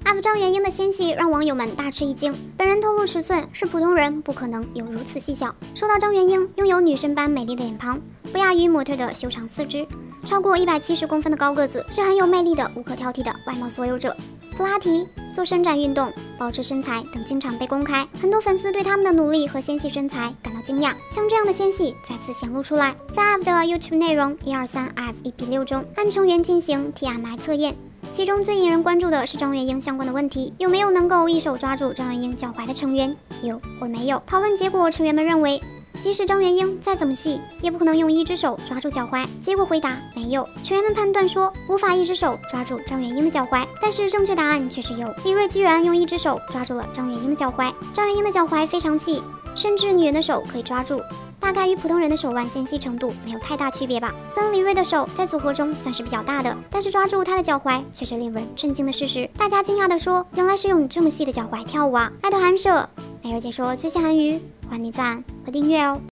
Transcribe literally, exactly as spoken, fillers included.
U P 张元英的纤细让网友们大吃一惊，本人透露尺寸是普通人不可能有如此细小。说到张元英，拥有女神般美丽的脸庞，不亚于模特的修长四肢，超过一百七十公分的高个子，是很有魅力的、无可挑剔的外貌所有者。普拉提、做伸展运动、保持身材等经常被公开，很多粉丝对他们的努力和纤细身材感到惊讶，像这样的纤细再次显露出来。在 U P 的 YouTube 内容一二三 F 一比六中，按成员进行 T M I 测验。其中最引人关注的是张元英相关的问题，有没有能够一手抓住张元英脚踝的成员？有或没有？讨论结果，成员们认为，即使张元英再怎么细，也不可能用一只手抓住脚踝。结果回答没有，成员们判断说无法一只手抓住张元英的脚踝，但是正确答案却是有。李锐居然用一只手抓住了张元英的脚踝。张元英的脚踝非常细，甚至女人的手可以抓住。大概与普通人的手腕纤细程度没有太大区别吧。虽然李锐的手在组合中算是比较大的，但是抓住他的脚踝却是令人震惊的事实。大家惊讶地说：“原来是用这么细的脚踝跳舞啊！”爱豆韩舍，每日解说最新韩娱，欢迎点赞和订阅哦。